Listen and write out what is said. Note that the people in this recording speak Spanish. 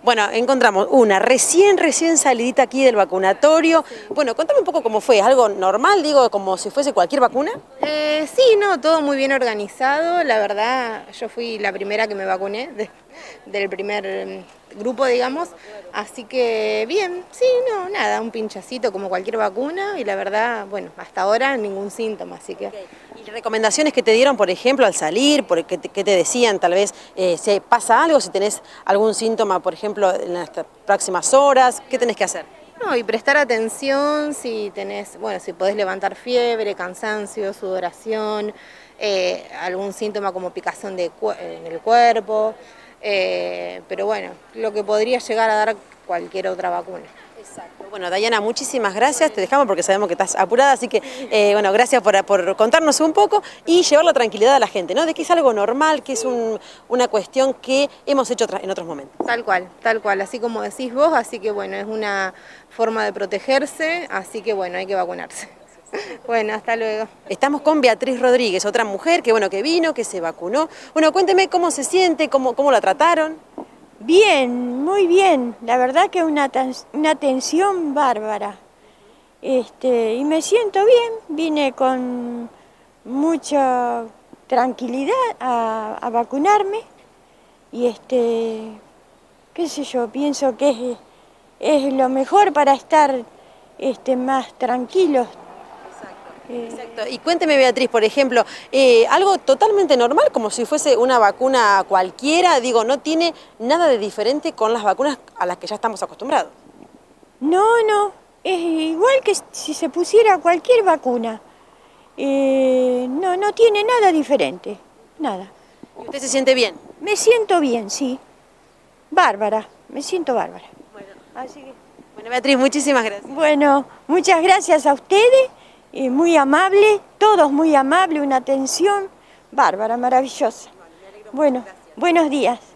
Bueno, encontramos una recién salidita aquí del vacunatorio. Bueno, contame un poco cómo fue, ¿es algo normal, digo, como si fuese cualquier vacuna? Sí, no, todo muy bien organizado. La verdad, yo fui la primera que me vacuné del primer grupo, digamos. Así que bien, sí, no, nada, un pinchacito como cualquier vacuna y la verdad, bueno, hasta ahora ningún síntoma, así que... ¿Y recomendaciones que te dieron, por ejemplo, al salir? ¿Qué te decían, tal vez, si pasa algo, si tenés algún síntoma, por ejemplo, en las próximas horas? ¿Qué tenés que hacer? No, y prestar atención si tenés, bueno, si podés levantar fiebre, cansancio, sudoración, algún síntoma como picazón en el cuerpo, pero bueno, lo que podría llegar a dar cualquier otra vacuna. Exacto. Bueno, Dayana, muchísimas gracias. Te dejamos porque sabemos que estás apurada, así que, bueno, gracias por contarnos un poco y llevar la tranquilidad a la gente, ¿no? De que es algo normal, que es una cuestión que hemos hecho en otros momentos. Tal cual, así como decís vos, así que bueno, es una forma de protegerse, así que bueno, hay que vacunarse. Bueno, hasta luego. Estamos con Beatriz Rodríguez, otra mujer que, bueno, que vino, que se vacunó. Bueno, cuénteme cómo se siente, cómo la trataron. Bien, muy bien. La verdad que una atención bárbara. Y me siento bien. Vine con mucha tranquilidad a vacunarme. Y qué sé yo, pienso que es lo mejor para estar más tranquilos. Exacto. Y cuénteme, Beatriz, por ejemplo, algo totalmente normal, como si fuese una vacuna cualquiera, digo, no tiene nada de diferente con las vacunas a las que ya estamos acostumbrados. No, no, es igual que si se pusiera cualquier vacuna. No, no tiene nada diferente, nada. ¿Y usted se siente bien? Me siento bien, sí. Bárbara, me siento bárbara. Bueno, Así que... bueno, Beatriz, muchísimas gracias. Bueno, muchas gracias a ustedes, muy amable, todos muy amables, una atención bárbara, maravillosa. Bueno, buenos días.